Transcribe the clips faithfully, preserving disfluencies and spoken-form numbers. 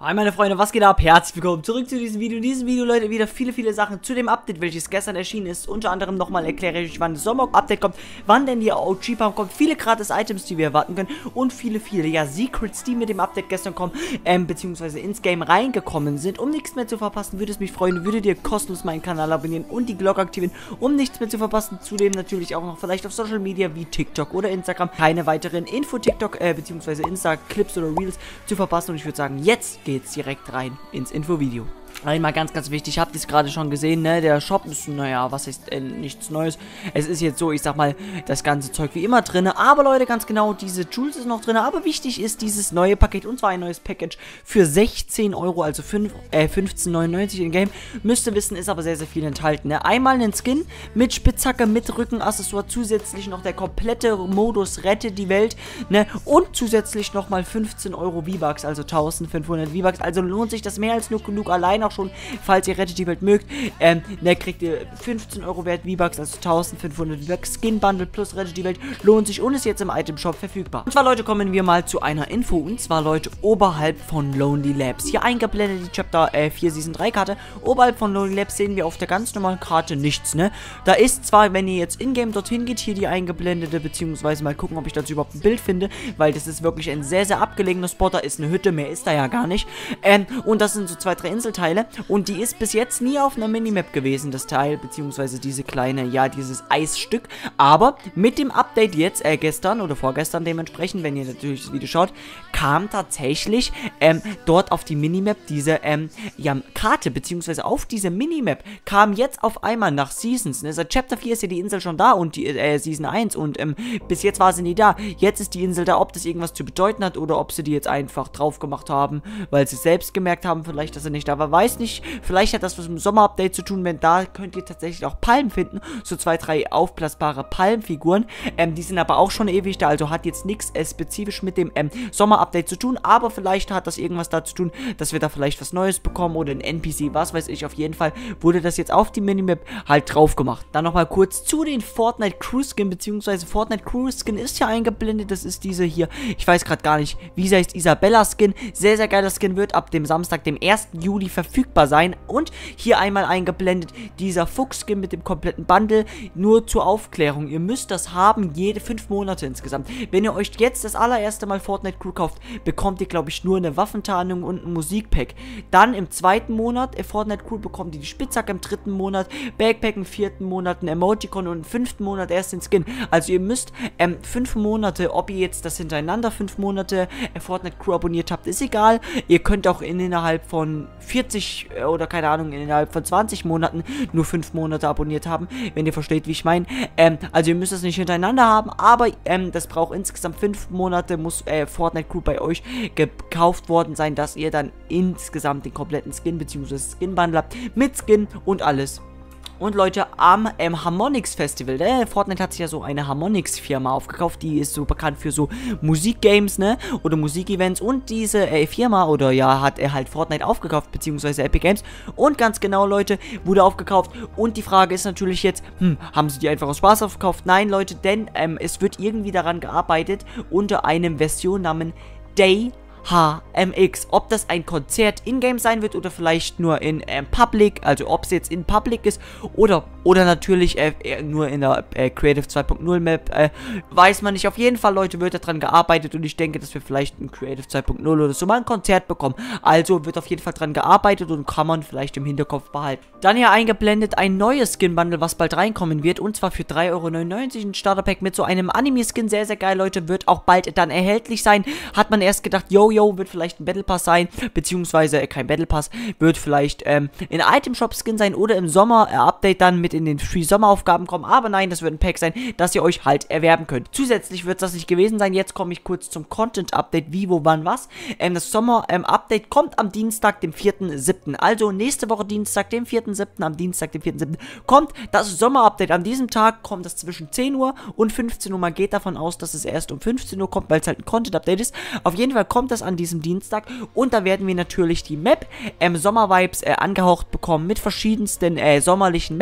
Hi meine Freunde, was geht ab? Herzlich willkommen zurück zu diesem Video. In diesem Video, Leute, wieder viele, viele Sachen zu dem Update, welches gestern erschienen ist. Unter anderem nochmal erkläre ich euch, wann das Sommer-Update kommt, wann denn die O G-Pump kommt, viele gratis Items, die wir erwarten können und viele, viele, ja, Secrets, die mit dem Update gestern kommen, ähm, beziehungsweise ins Game reingekommen sind. Um nichts mehr zu verpassen, würde es mich freuen, würdet ihr kostenlos meinen Kanal abonnieren und die Glocke aktivieren, um nichts mehr zu verpassen. Zudem natürlich auch noch vielleicht auf Social Media wie TikTok oder Instagram keine weiteren Info-TikTok, äh, beziehungsweise Insta-Clips oder Reels zu verpassen. Und ich würde sagen, jetzt geht's direkt rein ins Infovideo. Einmal ganz, ganz wichtig, habt ihr es gerade schon gesehen, ne, der Shop ist, naja, was ist äh, nichts Neues. Es ist jetzt so, ich sag mal, das ganze Zeug wie immer drin, aber Leute, ganz genau, diese Jewels ist noch drin, aber wichtig ist dieses neue Paket, und zwar ein neues Package für sechzehn Euro, also fünfzehn neunundneunzig in Game. Müsst ihr wissen, ist aber sehr, sehr viel enthalten, ne. Einmal einen Skin mit Spitzhacke, mit Rückenaccessoire, zusätzlich noch der komplette Modus Rette die Welt, ne, und zusätzlich nochmal fünfzehn Euro V-Bucks, also eintausendfünfhundert V-Bucks, also lohnt sich das mehr als nur genug, allein auch schon, falls ihr Rettet die Welt mögt, ähm, ne, kriegt ihr fünfzehn Euro wert V-Bucks, also eintausendfünfhundert V-Bucks, Skin Bundle plus Rettet die Welt, lohnt sich und ist jetzt im Item Shop verfügbar. Und zwar, Leute, kommen wir mal zu einer Info, und zwar, Leute, oberhalb von Lonely Labs, hier eingeblendet die Chapter äh, vier Season drei Karte, oberhalb von Lonely Labs sehen wir auf der ganz normalen Karte nichts, ne, da ist zwar, wenn ihr jetzt in-game dorthin geht, hier die eingeblendete, beziehungsweise mal gucken, ob ich dazu überhaupt ein Bild finde, weil das ist wirklich ein sehr, sehr abgelegener Spot, da ist eine Hütte, mehr ist da ja gar nicht, ähm, und das sind so zwei, drei Inselteile, und die ist bis jetzt nie auf einer Minimap gewesen, das Teil, beziehungsweise diese kleine, ja, dieses Eisstück. Aber mit dem Update jetzt, äh, gestern oder vorgestern dementsprechend, wenn ihr natürlich das Video schaut, kam tatsächlich, ähm, dort auf die Minimap diese, ähm, ja, Karte, beziehungsweise auf diese Minimap kam jetzt auf einmal nach Seasons, ne? Seit Chapter vier ist ja die Insel schon da und die, äh, Season eins und, ähm, bis jetzt war sie nie da. Jetzt ist die Insel da, ob das irgendwas zu bedeuten hat oder ob sie die jetzt einfach drauf gemacht haben, weil sie selbst gemerkt haben, vielleicht, dass sie nicht da war, weiß nicht. Vielleicht hat das was mit dem Sommer-Update zu tun, wenn da könnt ihr tatsächlich auch Palmen finden, so zwei, drei aufblasbare Palmfiguren, ähm, die sind aber auch schon ewig da, also hat jetzt nichts äh, spezifisch mit dem ähm, Sommer-Update zu tun, aber vielleicht hat das irgendwas da zu tun, dass wir da vielleicht was Neues bekommen oder ein N P C, was weiß ich, auf jeden Fall wurde das jetzt auf die Minimap halt drauf gemacht. Dann nochmal kurz zu den Fortnite Crew Skin, beziehungsweise Fortnite Crew Skin ist ja eingeblendet, das ist diese hier, ich weiß gerade gar nicht, wie sie heißt, Isabella Skin, sehr, sehr geiler Skin, wird ab dem Samstag, dem ersten Juli verfügbar sein. Und hier einmal eingeblendet dieser Fuchs-Skin mit dem kompletten Bundle, nur zur Aufklärung, ihr müsst das haben, jede fünf Monate insgesamt. Wenn ihr euch jetzt das allererste Mal Fortnite Crew kauft, bekommt ihr, glaube ich, nur eine Waffentarnung und ein Musikpack. Dann im zweiten Monat, äh, Fortnite Crew, bekommt ihr die Spitzhacke, im dritten Monat Backpack, im vierten Monat ein Emoticon und im fünften Monat erst den Skin. Also ihr müsst ähm, fünf Monate, ob ihr jetzt das hintereinander fünf Monate äh, Fortnite Crew abonniert habt, ist egal. Ihr könnt auch in, innerhalb von vierzig äh, oder keine Ahnung, innerhalb von zwanzig Monaten nur fünf Monate abonniert haben, wenn ihr versteht, wie ich meine. Ähm, also ihr müsst das nicht hintereinander haben, aber ähm, das braucht insgesamt fünf Monate, muss äh, Fortnite Crew bei euch gekauft worden sein, dass ihr dann insgesamt den kompletten Skin bzw. Skin Bundle habt, mit Skin und alles. Und Leute, am ähm, Harmonix Festival, ne? Fortnite hat sich ja so eine Harmonix Firma aufgekauft, die ist so bekannt für so Musikgames, ne, oder Musikevents, und diese äh, Firma, oder ja, hat er halt Fortnite aufgekauft, beziehungsweise Epic Games, und ganz genau, Leute, wurde aufgekauft, und die Frage ist natürlich jetzt, hm, haben sie die einfach aus Spaß aufgekauft? Nein, Leute, denn ähm, es wird irgendwie daran gearbeitet, unter einem Versionnamen Day H M X, ob das ein Konzert in-game sein wird oder vielleicht nur in ähm, Public, also ob es jetzt in Public ist oder oder natürlich äh, nur in der äh, Creative zwei Punkt null Map, äh, weiß man nicht. Auf jeden Fall, Leute, wird daran gearbeitet, und ich denke, dass wir vielleicht ein Creative zwei Punkt null oder so mal ein Konzert bekommen. Also wird auf jeden Fall dran gearbeitet und kann man vielleicht im Hinterkopf behalten. Dann hier eingeblendet ein neues Skin-Bundle, was bald reinkommen wird, und zwar für drei Euro neunundneunzig, ein Starter-Pack mit so einem Anime-Skin, sehr, sehr geil, Leute, wird auch bald dann erhältlich sein. Hat man erst gedacht, yo, yo, wird vielleicht ein Battle Pass sein, beziehungsweise äh, kein Battle Pass, wird vielleicht ähm, in Item Shop Skin sein oder im Sommer äh, Update dann mit in den Free Sommeraufgaben kommen, aber nein, das wird ein Pack sein, das ihr euch halt erwerben könnt. Zusätzlich wird das nicht gewesen sein, jetzt komme ich kurz zum Content Update, wie, wo, wann, was. Ähm, das Sommer ähm, Update kommt am Dienstag, dem vierten siebten Also nächste Woche Dienstag, dem vierten siebten am Dienstag, dem vierten siebten kommt das Sommer Update. An diesem Tag kommt das zwischen zehn Uhr und fünfzehn Uhr. Man geht davon aus, dass es erst um fünfzehn Uhr kommt, weil es halt ein Content Update ist. Auf jeden Fall kommt das an diesem Dienstag, und da werden wir natürlich die Map ähm, Sommer-Vibes äh, angehaucht bekommen mit verschiedensten äh, sommerlichen Map-Änderungen.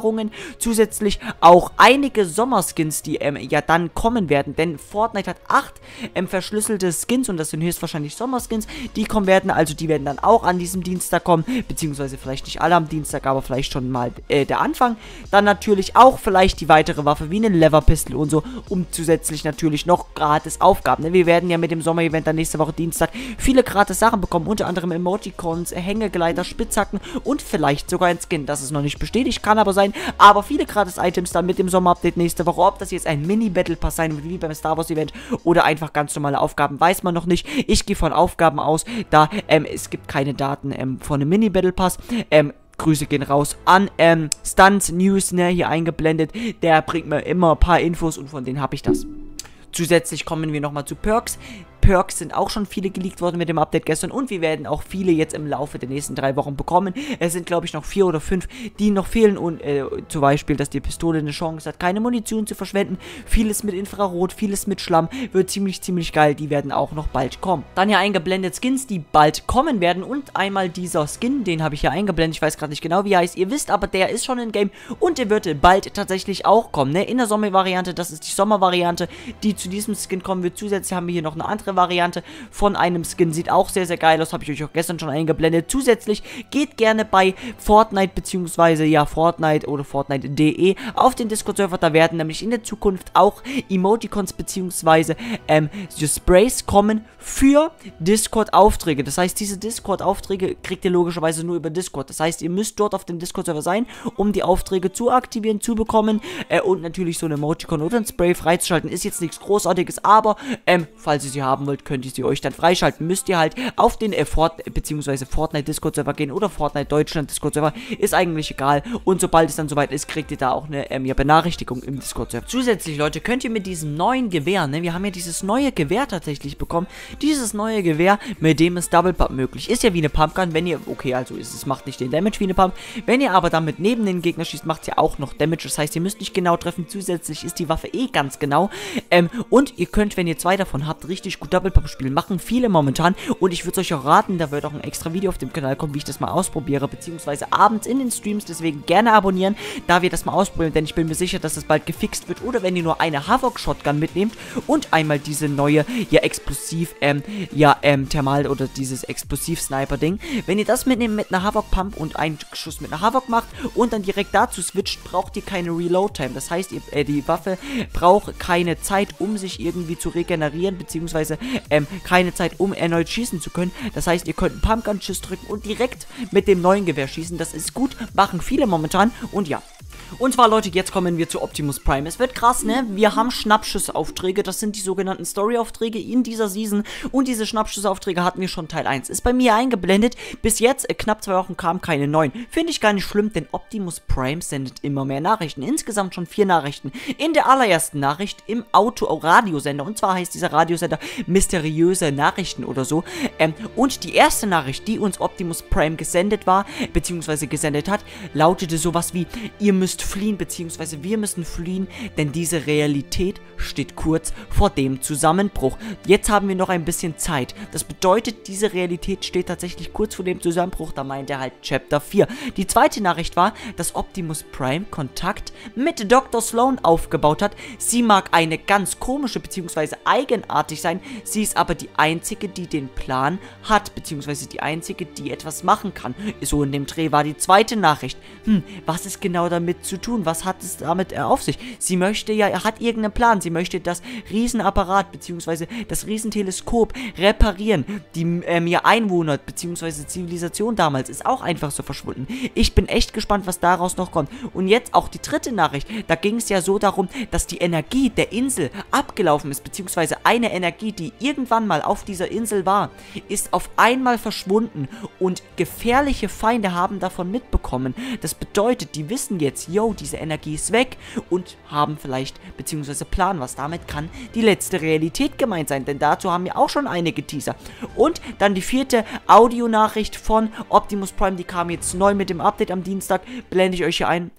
Änderungen. Zusätzlich auch einige Sommerskins, die ähm, ja dann kommen werden, denn Fortnite hat acht ähm, verschlüsselte Skins und das sind höchstwahrscheinlich Sommerskins, die kommen werden, also die werden dann auch an diesem Dienstag kommen, beziehungsweise vielleicht nicht alle am Dienstag, aber vielleicht schon mal äh, der Anfang. Dann natürlich auch vielleicht die weitere Waffe wie eine Lever Pistol und so, um zusätzlich natürlich noch gratis Aufgaben. Ne? Wir werden ja mit dem Sommer-Event dann nächste Woche Dienstag viele gratis Sachen bekommen, unter anderem Emoticons, Hängegleiter, Spitzhacken und vielleicht sogar ein Skin. Das ist noch nicht bestätigt, kann aber sein, aber viele gratis Items dann mit dem Sommer-Update nächste Woche. Ob das jetzt ein Mini-Battle Pass sein wird, wie beim Star Wars Event oder einfach ganz normale Aufgaben, weiß man noch nicht. Ich gehe von Aufgaben aus, da ähm, es gibt keine Daten ähm, von einem Mini-Battle Pass. Ähm, Grüße gehen raus an ähm, Stunts News, ne, hier eingeblendet. Der bringt mir immer ein paar Infos und von denen habe ich das. Zusätzlich kommen wir nochmal zu Perks. Perks sind auch schon viele geleakt worden mit dem Update gestern und wir werden auch viele jetzt im Laufe der nächsten drei Wochen bekommen. Es sind, glaube ich, noch vier oder fünf, die noch fehlen und äh, zum Beispiel, dass die Pistole eine Chance hat, keine Munition zu verschwenden. Vieles mit Infrarot, vieles mit Schlamm, wird ziemlich, ziemlich geil. Die werden auch noch bald kommen. Dann hier eingeblendet Skins, die bald kommen werden und einmal dieser Skin, den habe ich hier eingeblendet. Ich weiß gerade nicht genau, wie er heißt. Ihr wisst aber, der ist schon in Game und der wird bald tatsächlich auch kommen, ne? In der Sommervariante, das ist die Sommervariante, die zu diesem Skin kommen wird. Zusätzlich haben wir hier noch eine andere Variante von einem Skin, sieht auch sehr, sehr geil aus, habe ich euch auch gestern schon eingeblendet. Zusätzlich geht gerne bei Fortnite, beziehungsweise ja, Fortnite oder Fortnite punkt de auf den Discord-Server, da werden nämlich in der Zukunft auch Emoticons, beziehungsweise ähm, Sprays kommen für Discord-Aufträge. Das heißt, diese Discord-Aufträge kriegt ihr logischerweise nur über Discord. Das heißt, ihr müsst dort auf dem Discord-Server sein, um die Aufträge zu aktivieren, zu bekommen äh, und natürlich so ein Emoticon oder ein Spray freizuschalten. Ist jetzt nichts Großartiges, aber ähm, falls ihr sie haben wollt, könnt ihr sie euch dann freischalten. Müsst ihr halt auf den äh, Fort beziehungsweise Fortnite Discord Server gehen oder Fortnite Deutschland Discord Server, ist eigentlich egal. Und sobald es dann soweit ist, kriegt ihr da auch eine ähm, ja, Benachrichtigung im Discord Server. Zusätzlich, Leute, könnt ihr mit diesem neuen Gewehr, ne, wir haben ja dieses neue Gewehr tatsächlich bekommen, dieses neue Gewehr, mit dem ist Double Pump möglich. Ist ja wie eine Pumpgun, wenn ihr, okay, also ist es, macht nicht den Damage wie eine Pump. Wenn ihr aber damit neben den Gegner schießt, macht es ja auch noch Damage. Das heißt, ihr müsst nicht genau treffen. Zusätzlich ist die Waffe eh ganz genau. Ähm, und ihr könnt, wenn ihr zwei davon habt, richtig gut Double Pump spielen. Machen viele momentan. Und ich würde euch auch raten, da wird auch ein extra Video auf dem Kanal kommen, wie ich das mal ausprobiere. Beziehungsweise abends in den Streams. Deswegen gerne abonnieren, da wir das mal ausprobieren. Denn ich bin mir sicher, dass das bald gefixt wird. Oder wenn ihr nur eine Havoc Shotgun mitnehmt und einmal diese neue, ja, explosiv, ähm, ja, ähm, Thermal oder dieses Explosiv-Sniper-Ding. Wenn ihr das mitnehmt mit einer Havoc Pump und einen Schuss mit einer Havoc macht und dann direkt dazu switcht, braucht ihr keine Reload-Time. Das heißt, ihr, äh, die Waffe braucht keine Zeit, um sich irgendwie zu regenerieren, beziehungsweise ähm, keine Zeit, um erneut schießen zu können. Das heißt, ihr könnt einen Pumpgun-Schuss drücken und direkt mit dem neuen Gewehr schießen. Das ist gut, machen viele momentan und ja. Und zwar, Leute, jetzt kommen wir zu Optimus Prime. Es wird krass, ne? Wir haben Schnappschussaufträge. Das sind die sogenannten Story-Aufträge in dieser Season. Und diese Schnappschussaufträge hatten wir schon Teil eins. Ist bei mir eingeblendet. Bis jetzt, äh, knapp zwei Wochen, kamen keine neuen. Finde ich gar nicht schlimm, denn Optimus Prime sendet immer mehr Nachrichten. Insgesamt schon vier Nachrichten. In der allerersten Nachricht im Auto-Radiosender. Und zwar heißt dieser Radiosender mysteriöse Nachrichten oder so. Ähm, und die erste Nachricht, die uns Optimus Prime gesendet war, beziehungsweise gesendet hat, lautete sowas wie: Ihr müsst fliehen, beziehungsweise wir müssen fliehen, denn diese Realität steht kurz vor dem Zusammenbruch. Jetzt haben wir noch ein bisschen Zeit. Das bedeutet, diese Realität steht tatsächlich kurz vor dem Zusammenbruch. Da meint er halt Chapter vier. Die zweite Nachricht war, dass Optimus Prime Kontakt mit Doktor Sloan aufgebaut hat. Sie mag eine ganz komische, beziehungsweise eigenartig sein. Sie ist aber die einzige, die den Plan hat, beziehungsweise die einzige, die etwas machen kann. So in dem Dreh war die zweite Nachricht. Hm, was ist genau damit zu tun? Was hat es damit äh, auf sich? Sie möchte ja, er hat irgendeinen Plan. Sie möchte das Riesenapparat, beziehungsweise das Riesenteleskop reparieren. Die ähm, ja, Einwohner, beziehungsweise Zivilisation damals ist auch einfach so verschwunden. Ich bin echt gespannt, was daraus noch kommt. Und jetzt auch die dritte Nachricht. Da ging es ja so darum, dass die Energie der Insel abgelaufen ist, beziehungsweise eine Energie, die irgendwann mal auf dieser Insel war, ist auf einmal verschwunden und gefährliche Feinde haben davon mitbekommen. Das bedeutet, die wissen jetzt, yo, diese Energie ist weg und haben vielleicht, beziehungsweise planen, was damit kann die letzte Realität gemeint sein, denn dazu haben wir auch schon einige Teaser. Und dann die vierte Audionachricht von Optimus Prime, die kam jetzt neu mit dem Update am Dienstag, blende ich euch hier ein.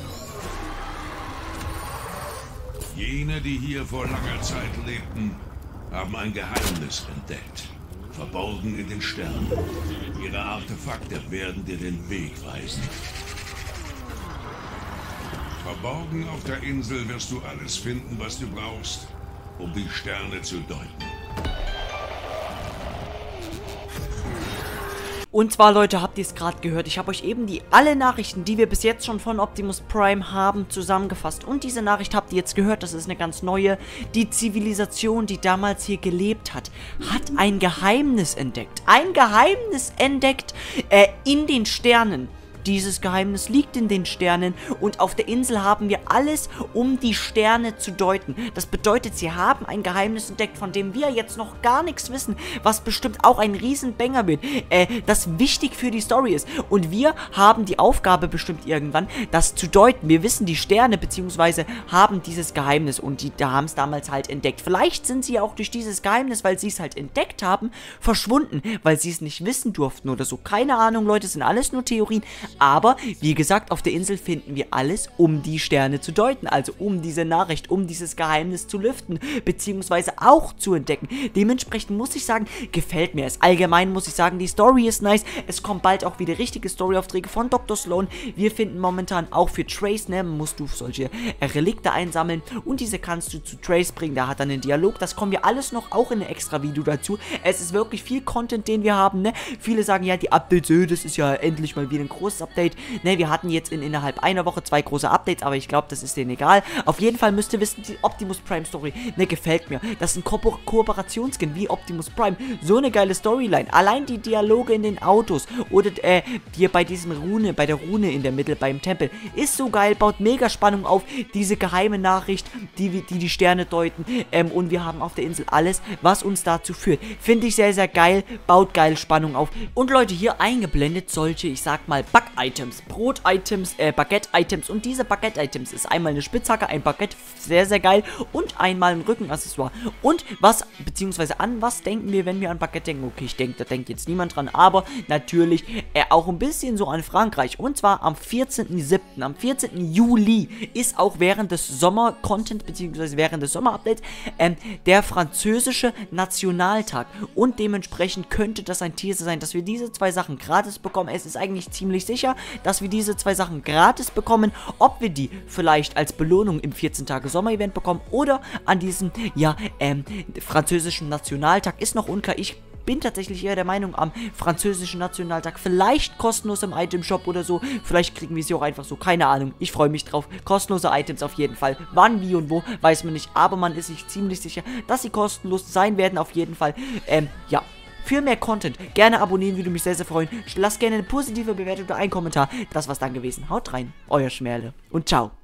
Jene, die hier vor langer Zeit lebten, haben ein Geheimnis entdeckt, verborgen in den Sternen. Ihre Artefakte werden dir den Weg weisen. Verborgen auf der Insel wirst du alles finden, was du brauchst, um die Sterne zu deuten. Und zwar, Leute, habt ihr es gerade gehört, ich habe euch eben die alle Nachrichten, die wir bis jetzt schon von Optimus Prime haben, zusammengefasst. Und diese Nachricht habt ihr jetzt gehört, das ist eine ganz neue. Die Zivilisation, die damals hier gelebt hat, hat ein Geheimnis entdeckt. Ein Geheimnis entdeckt äh, in den Sternen. Dieses Geheimnis liegt in den Sternen und auf der Insel haben wir alles, um die Sterne zu deuten. Das bedeutet, sie haben ein Geheimnis entdeckt, von dem wir jetzt noch gar nichts wissen, was bestimmt auch ein Riesenbanger wird, äh, das wichtig für die Story ist. Und wir haben die Aufgabe bestimmt irgendwann, das zu deuten. Wir wissen die Sterne, beziehungsweise haben dieses Geheimnis und die haben es damals halt entdeckt. Vielleicht sind sie auch durch dieses Geheimnis, weil sie es halt entdeckt haben, verschwunden, weil sie es nicht wissen durften oder so. Keine Ahnung, Leute, sind alles nur Theorien. Aber, wie gesagt, auf der Insel finden wir alles, um die Sterne zu deuten. Also um diese Nachricht, um dieses Geheimnis zu lüften, beziehungsweise auch zu entdecken. Dementsprechend muss ich sagen, gefällt mir es. Allgemein muss ich sagen, die Story ist nice. Es kommen bald auch wieder richtige Storyaufträge von Doktor Sloan. Wir finden momentan auch für Trace, ne, musst du solche Relikte einsammeln. Und diese kannst du zu Trace bringen. Da hat er einen Dialog. Das kommen wir alles noch auch in ein extra Video dazu. Es ist wirklich viel Content, den wir haben, ne. Viele sagen, ja, die Updates, das ist ja endlich mal wieder ein großes Update. Ne, wir hatten jetzt in innerhalb einer Woche zwei große Updates, aber ich glaube, das ist denen egal. Auf jeden Fall müsst ihr wissen, die Optimus Prime Story, ne, gefällt mir. Das ist ein Ko Kooperationsskin wie Optimus Prime. So eine geile Storyline. Allein die Dialoge in den Autos oder äh, hier bei diesem Rune, bei der Rune in der Mitte, beim Tempel, ist so geil, baut mega Spannung auf. Diese geheime Nachricht, die die, die Sterne deuten. Ähm, und wir haben auf der Insel alles, was uns dazu führt. Finde ich sehr, sehr geil, baut geil Spannung auf. Und Leute, hier eingeblendet solche, ich sag mal, Back-Items, Brot-Items, äh, Baguette-Items. Und diese Baguette-Items ist einmal eine Spitzhacke, ein Baguette, sehr, sehr geil. Und einmal ein Rückenaccessoire. Und was, beziehungsweise an was denken wir, wenn wir an Baguette denken? Okay, ich denke, da denkt jetzt niemand dran, aber natürlich äh, auch ein bisschen so an Frankreich. Und zwar am vierzehnten siebten Am vierzehnten Juli ist auch während des Sommer-Content, beziehungsweise während des Sommer-Updates, ähm, der französische Nationaltag. Und dementsprechend könnte das ein Teaser sein, dass wir diese zwei Sachen gratis bekommen. Es ist eigentlich ziemlich sicher, dass wir diese zwei Sachen gratis bekommen. Ob wir die vielleicht als Belohnung im vierzehn Tage Sommer-Event bekommen oder an diesem, ja, ähm, französischen Nationaltag, ist noch unklar. Ich bin tatsächlich eher der Meinung, am französischen Nationaltag vielleicht kostenlos im Item-Shop oder so. Vielleicht kriegen wir sie auch einfach so, keine Ahnung. Ich freue mich drauf. Kostenlose Items auf jeden Fall. Wann, wie und wo, weiß man nicht. Aber man ist sich ziemlich sicher, dass sie kostenlos sein werden auf jeden Fall. Ähm, ja. Für mehr Content gerne abonnieren, würde mich sehr, sehr freuen. Lasst gerne eine positive Bewertung oder einen Kommentar. Das war's dann gewesen. Haut rein, euer Schmerle und ciao.